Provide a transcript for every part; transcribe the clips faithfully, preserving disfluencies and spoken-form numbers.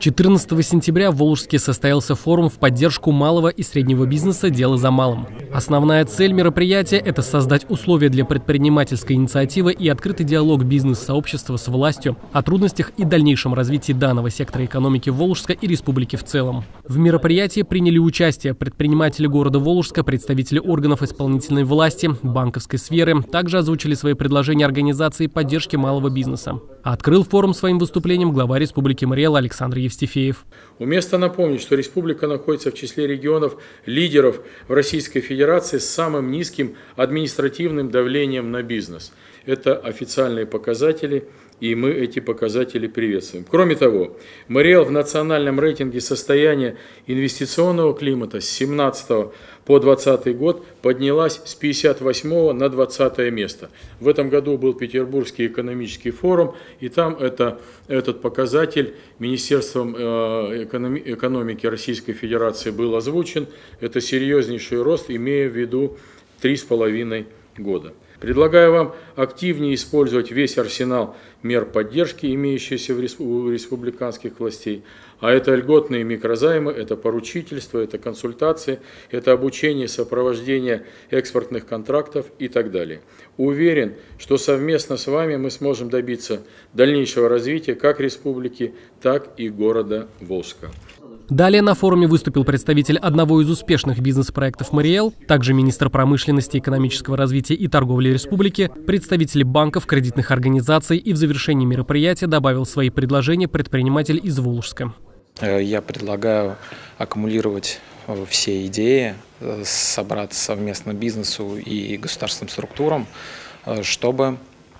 четырнадцатого сентября в Волжске состоялся форум в поддержку малого и среднего бизнеса «Дело за малым». Основная цель мероприятия – это создать условия для предпринимательской инициативы и открытый диалог бизнес-сообщества с властью о трудностях и дальнейшем развитии данного сектора экономики Волжска и республики в целом. В мероприятии приняли участие предприниматели города Волжска, представители органов исполнительной власти, банковской сферы, также озвучили свои предложения организации поддержки малого бизнеса. Открыл форум своим выступлением глава Республики Мариэл Александр Евстифеев. Уместно напомнить, что республика находится в числе регионов-лидеров в Российской Федерации с самым низким административным давлением на бизнес. Это официальные показатели, и мы эти показатели приветствуем. Кроме того, Мариэл в национальном рейтинге состояния инвестиционного климата с семнадцатого по двадцатый год поднялась с пятьдесят восьмого на двадцатое место. В этом году был Петербургский экономический форум, и там это, этот показатель Министерством экономики Российской Федерации был озвучен. Это серьезнейший рост, имея в виду три с половиной года. Предлагаю вам активнее использовать весь арсенал мер поддержки, имеющиеся у республиканских властей. А это льготные микрозаймы, это поручительство, это консультации, это обучение, сопровождение экспортных контрактов и так далее. Уверен, что совместно с вами мы сможем добиться дальнейшего развития как республики, так и города Волжска. Далее на форуме выступил представитель одного из успешных бизнес-проектов Мариэл, также министр промышленности, экономического развития и торговли республики, представители банков, кредитных организаций, и в завершении мероприятия добавил свои предложения предприниматель из Волжска. Я предлагаю аккумулировать все идеи, собрать совместно бизнесу и государственным структурам, чтобы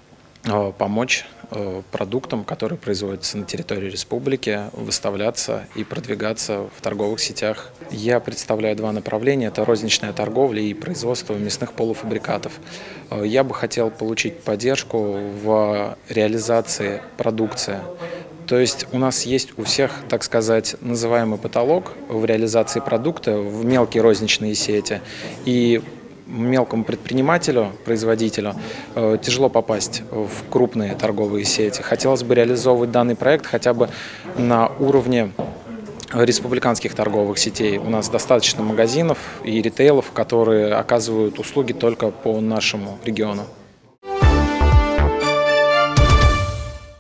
помочь продуктам, которые производятся на территории республики, выставляться и продвигаться в торговых сетях. Я представляю два направления – это розничная торговля и производство мясных полуфабрикатов. Я бы хотел получить поддержку в реализации продукции. То есть у нас есть у всех, так сказать, называемый потолок в реализации продукта в мелкие розничные сети. И мелкому предпринимателю, производителю э, тяжело попасть в крупные торговые сети. Хотелось бы реализовывать данный проект хотя бы на уровне республиканских торговых сетей. У нас достаточно магазинов и ритейлов, которые оказывают услуги только по нашему региону.